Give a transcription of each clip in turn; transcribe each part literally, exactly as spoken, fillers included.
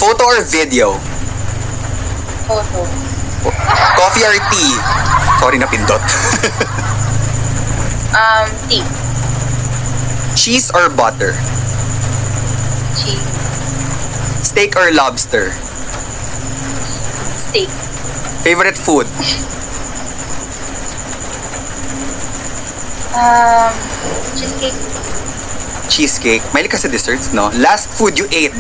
Photo or video? Photo. Coffee or tea? Sorry, napindot. Um, tea. Cheese or butter? Cheese. Steak or lobster? Steak. Favorite food? Um, cheesecake. Cheesecake. Mahilig ka sa desserts, no? Last food you ate?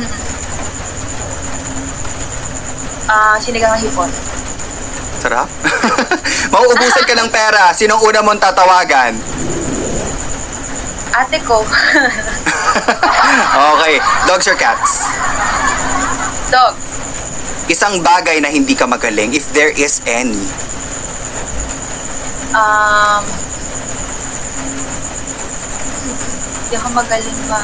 Ah, uh, sinigang hipon. Sarap. Mauubusan ka ng pera. Sinong una mong tatawagan? Ate ko. Okay. Dogs or cats? Dogs. Isang bagay na hindi ka magaling, if there is any. Um, hindi ako magaling ma...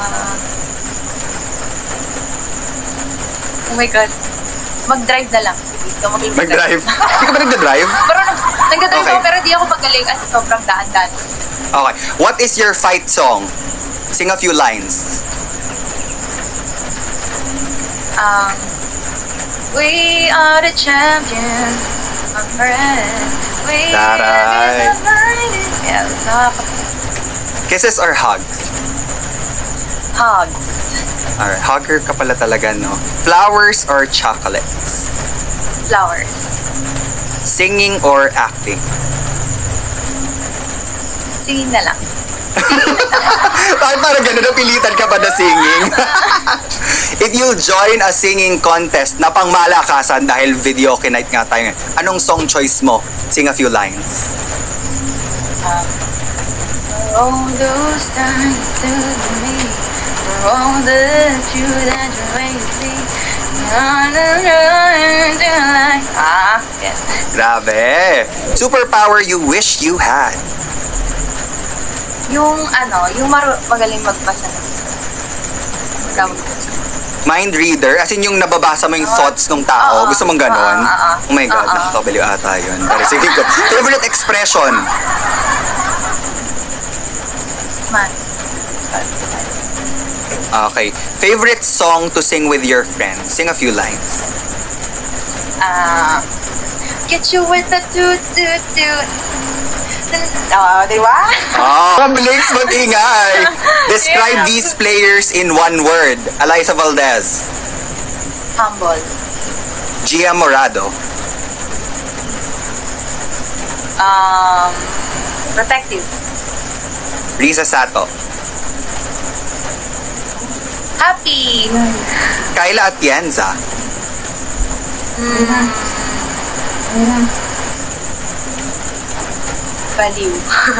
Oh my God. Mag-drive na lang. Sige, magaling Mag-drive? Hindi ka ba nagda-drive? Pero nag-drive Okay. ako, pero di ako magaling kasi sobrang daan-daan. Okay. What is your fight song? Sing a few lines. Um, we are the champions, my friend. We Taray. are the fighting. Yeah, stop. Kisses or hugs? Hugs. Alright, hugger ka pala talaga, no? Flowers or chocolates? Flowers. Singing or acting? Singing na lang. Bakit parang gano'n napilitan ka ba na singing? If you join a singing contest na pang malakasan dahil video okay night nga tayo, anong song choice mo? Sing a few lines. Um, for all those times to me, for all the truth that you're waiting, on and on to life. Ah, yeah. Grabe! Superpower you wish you had. Yung ano, yung maru magaling magbasa ng tawag ko. Mind reader, as in yung nababasa mo yung thoughts ng tao. Oo. Gusto mong ganon? Oo, oo. Oh my God, Oo. nakakabaliw ata yun. Pero sige ko. Favorite expression? Man. Okay. Favorite song to sing with your friends? Sing a few lines. Ah, get you with the toot toot toot. Oh, di ba? Oh, Blinks, mag-ingay. Describe Yeah. these players in one word. Eliza Valdez. Humble. Gia Morado. Um, protective. Risa Sato. Happy. Kyla Atienza. Mm. Baliw.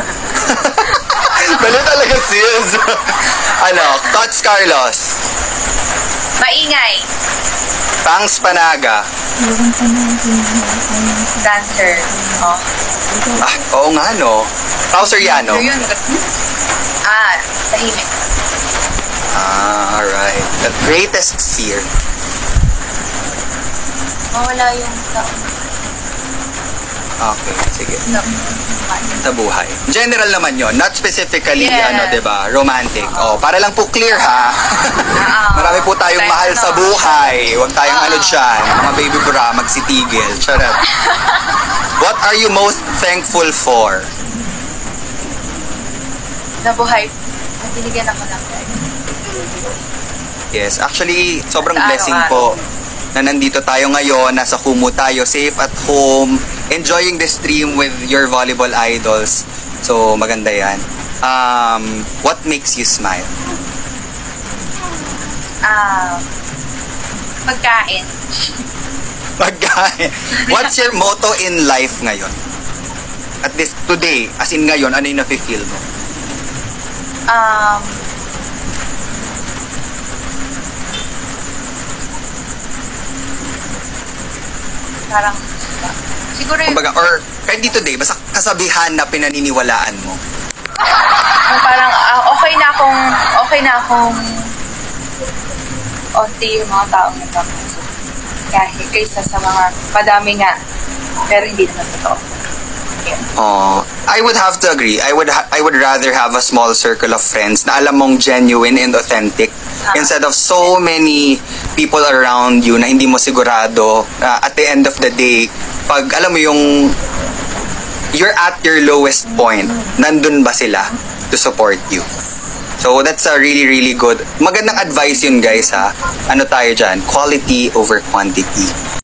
Baliw talaga sis. Ano, Tots Carlos. Maingay. Pangs Panaga. Dancer. Oh. Ah, oo nga no. Pao Soriano. So yun. Ah, tahimik. Ah, alright. The greatest fear. Mawala yung tao. Okay, sige. No. Sa buhay. General naman yon, not specifically, Yes. ano, 'di ba? Romantic. Oh, para lang po clear ha. Marami po tayong Thank mahal you, sa no. buhay. Huwag tayong Oo. ano diyan, mga baby bra magsitigil. Charot. What are you most thankful for? Nabuhay. Nabinigyan ako ng life. Yes, actually, sobrang Sa blessing araw-araw. po na nandito tayo ngayon, nasa Kumu tayo, safe at home, enjoying the stream with your volleyball idols. So, maganda yan. Um, what makes you smile? Ah, pagkain. Pagkain. What's your motto in life ngayon? At this, today, as in ngayon, ano yung nafe-feel mo? Um, parang, siguro yung, Kumbaga, or kahit di today, basta kasabihan na pinaniniwalaan mo. yung parang, ah, okay na akong, okay na akong, onti yung mga taong nagpapasok. Kahit kaysa sa mga padami nga, pero hindi naman totoo. Yeah. Oh, I would have to agree. I would ha- I would rather have a small circle of friends na alam mong genuine and authentic Ah. instead of so many people around you na hindi mo sigurado, uh, at the end of the day, pag alam mo yung you're at your lowest point, nandun ba sila to support you? So that's a really really good, magandang advice yun guys ha. Ano tayo dyan? Quality over quantity.